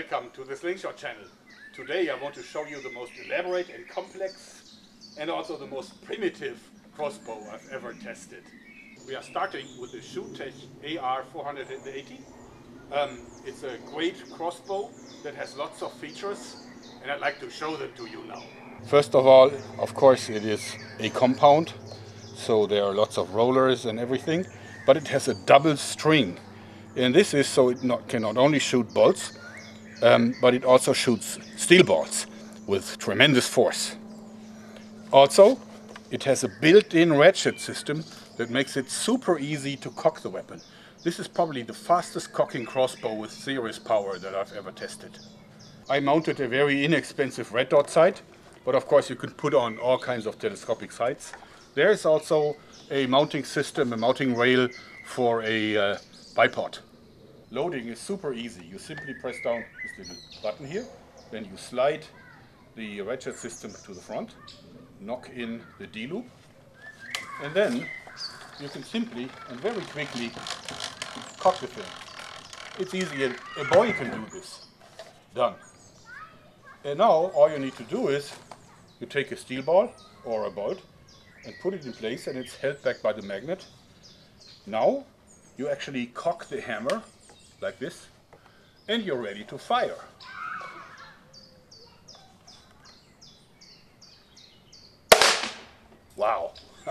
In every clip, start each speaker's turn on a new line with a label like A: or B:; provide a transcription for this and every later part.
A: Welcome to the Slingshot channel. Today I want to show you the most elaborate and complex and also the most primitive crossbow I've ever tested. We are starting with the Shoottech AR480. It's a great crossbow that has lots of features and I'd like to show them to you now. First of all, of course, it is a compound, so there are lots of rollers and everything, but it has a double string. And this is so it can not only shoot bolts, but it also shoots steel balls with tremendous force. Also, it has a built-in ratchet system that makes it super easy to cock the weapon. This is probably the fastest cocking crossbow with serious power that I've ever tested. I mounted a very inexpensive red dot sight, but of course you can put on all kinds of telescopic sights. There is also a mounting system, a mounting rail for a bipod. Loading is super easy. You simply press down this little button here, then you slide the ratchet system to the front, knock in the D-loop, and then you can simply and very quickly cock the thing. It's easy. A boy can do this. Done. And now all you need to do is you take a steel ball or a bolt and put it in place, and it's held back by the magnet. Now you actually cock the hammer like this, and you're ready to fire. Wow!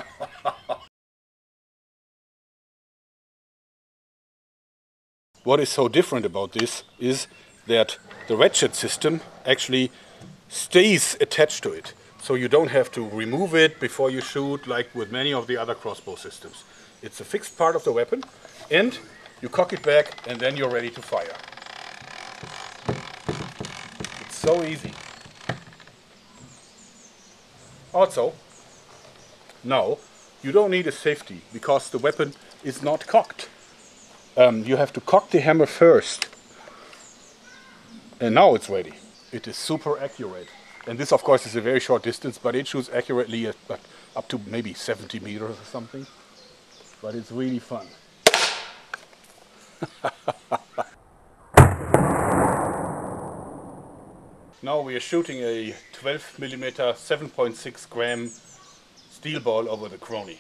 A: What is so different about this is that the ratchet system actually stays attached to it. So you don't have to remove it before you shoot like with many of the other crossbow systems. It's a fixed part of the weapon, and you cock it back and then you're ready to fire. It's so easy. Also, now you don't need a safety because the weapon is not cocked. You have to cock the hammer first. And now it's ready. It is super accurate. And this of course is a very short distance, but it shoots accurately at up to maybe 70 meters or something. But it's really fun. Now we are shooting a 12mm 7.6 gram steel ball over the Crony.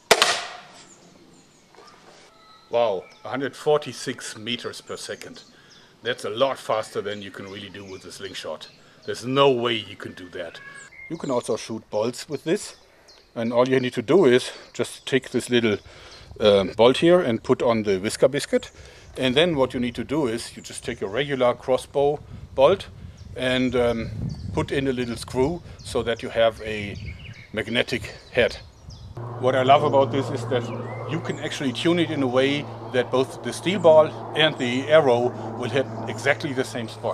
A: Wow, 146 meters per second. That's a lot faster than you can really do with a slingshot. There's no way you can do that. You can also shoot bolts with this, and all you need to do is just take this little bolt here and put on the whisker biscuit, and then what you need to do is you just take a regular crossbow bolt and put in a little screw so that you have a magnetic head. What I love about this is that you can actually tune it in a way that both the steel ball and the arrow will hit exactly the same spot.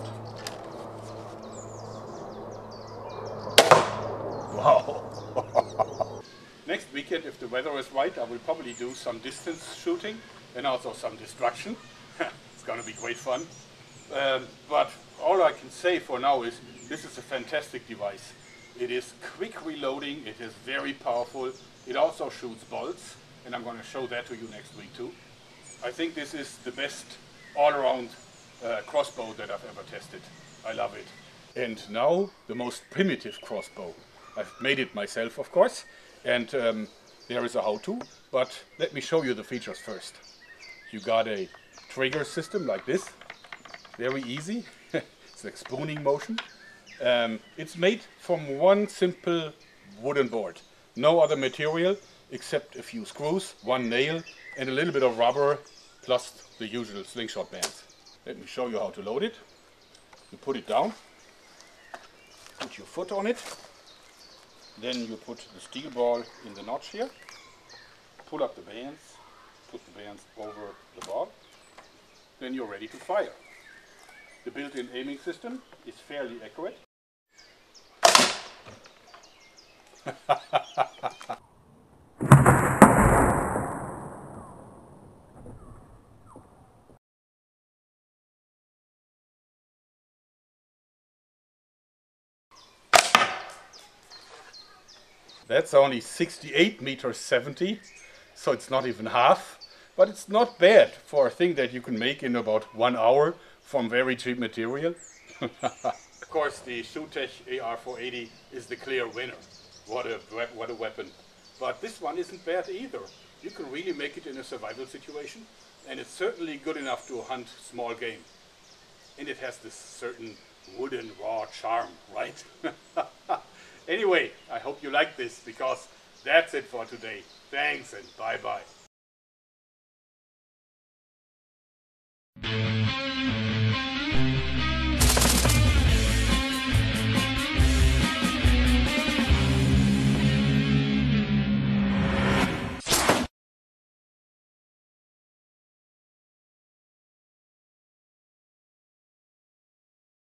A: Wow! Next weekend, if the weather is right, I will probably do some distance shooting and also some destruction. It's gonna be great fun. But all I can say for now is this is a fantastic device. It is quick reloading, it is very powerful, it also shoots bolts, and I'm going to show that to you next week too. I think this is the best all-around crossbow that I've ever tested. I love it. And now the most primitive crossbow. I've made it myself, of course, and there is a how-to, but let me show you the features first. You got a trigger system like this, very easy. It's like spooning motion. It's made from one simple wooden board. No other material except a few screws, one nail, and a little bit of rubber, plus the usual slingshot bands. Let me show you how to load it. You put it down, put your foot on it, then you put the steel ball in the notch here, pull up the bands, put the bands over the ball, then you're ready to fire. The built-in aiming system is fairly accurate. That's only 68 meters 70, so it's not even half, but it's not bad for a thing that you can make in about 1 hour from very cheap material. Of course, the Shootech AR480 is the clear winner. What a weapon. But this one isn't bad either. You can really make it in a survival situation, and it's certainly good enough to hunt small game. And it has this certain wooden raw charm, right? Anyway, I hope you like this, because that's it for today. Thanks and bye-bye.